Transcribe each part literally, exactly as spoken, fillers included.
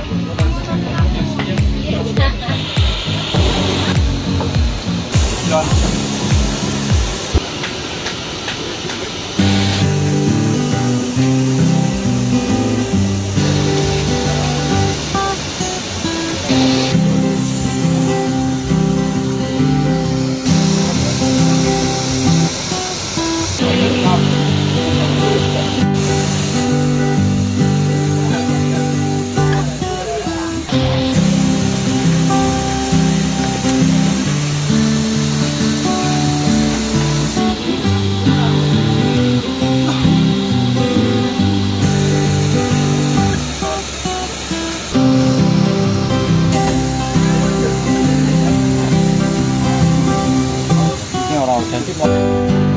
Cantik mau.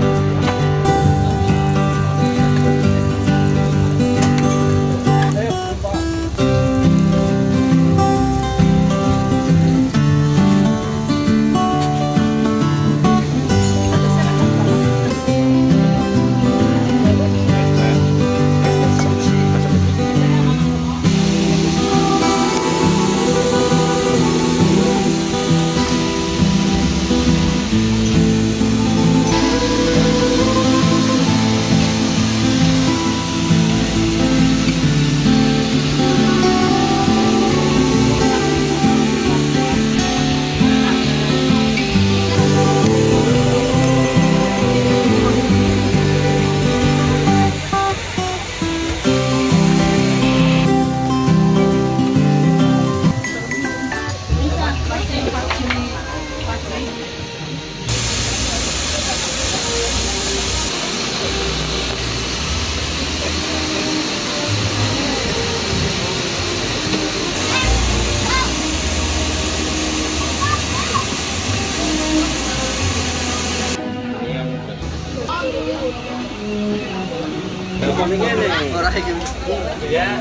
Ya.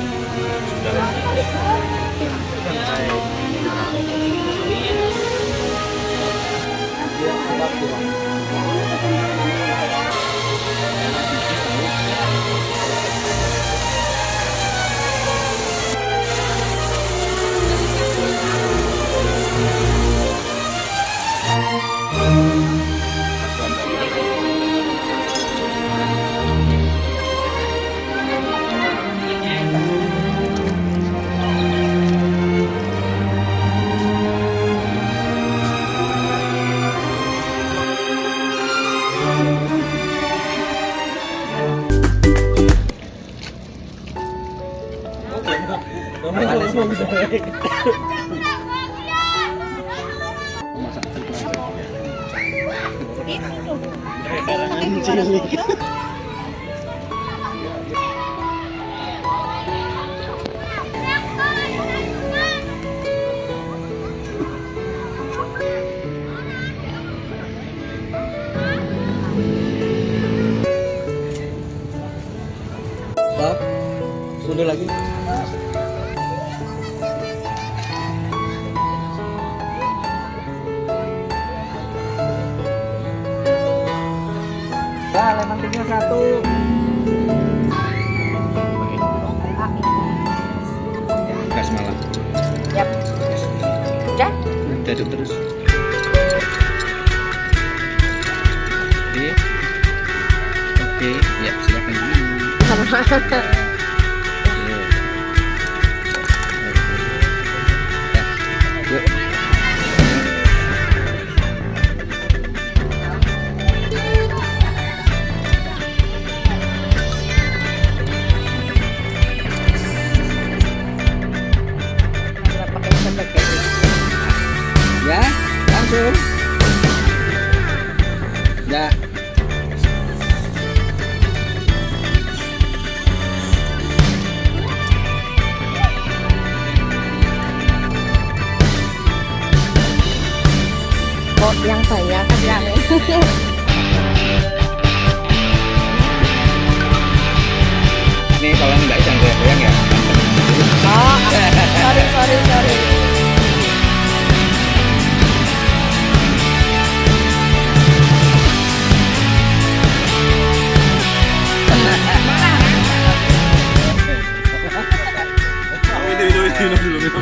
Stop. Sudah lagi. Ya, lemon tinggal satu. Gas malam. Yap. Udah? Udah aduk terus. Oke. Oke, ya silakan. Ya, langsung. Ya. Kok yang banyak kan yang Ini kalau enggak jangan goyang-goyang ya. oh, sorry sorry sorry. Itu itu itu. dulu minum.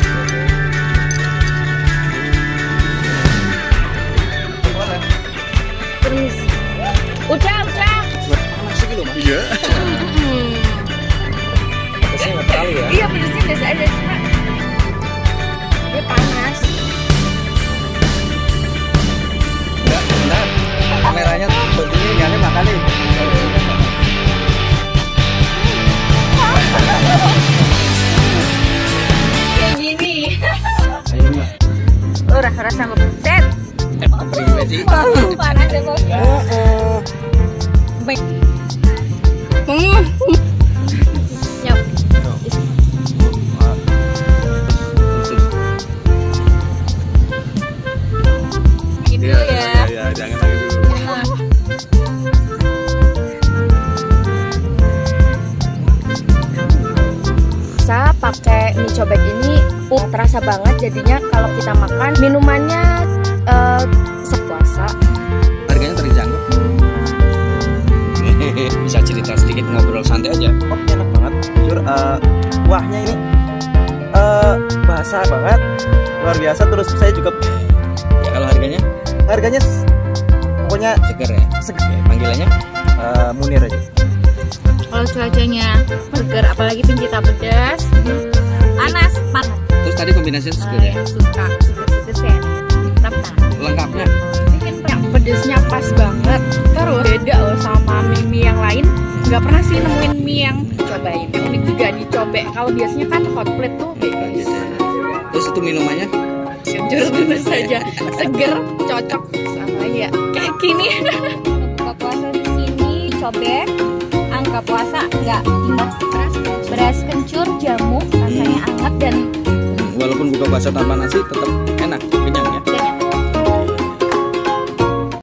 Permisi. Udah, udah. Panas sih dulu, Mas. Iya. Hmm. Pedasnya nggak terlalu ya? Iya, pedasnya biasa aja cuma dia panas. Enggak, benar. Kameranya bentuknya nyari makan nih. Kayak gini. Ayo, Mbak. Udah, udah sanggup. Set. Perih sih. Panas ya, Bos. Baik. Hmm. Yuk. Gitu Iya, ya. iya, jangan lagi dulu. Bisa pakai mie cobek ini uh, terasa banget jadinya kalau kita makan minumannya uh, sepuasa. Harganya terjangkau. Bisa cerita sedikit ngobrol santai aja. Oh, enak banget. Jujur, uh, kuahnya ini uh, basah banget, luar biasa. Terus saya juga Ya kalau harganya harganya s- pokoknya seger ya. seger. Oke, panggilannya Uh, Munir aja. Kalau cuacanya seger, apalagi pencinta pedas, panas, panas. terus tadi kombinasinya seger ya. Yang suka seger-seger saya terapkan. Lengkapnya Yang pedesnya pas banget. Terus beda loh sama mie-mie yang lain. Nggak pernah sih nemuin mie yang cobain. Yang unik juga dicobek. Kalau biasanya kan hot plate tuh beda. terus itu minumannya Jujur tentu saja seger, cocok sama ya kayak gini. Buka puasa di sini cobek, angka puasa nggak timbang, beras, beras kencur, jamu, rasanya anget dan walaupun buka puasa tanpa nasi tetap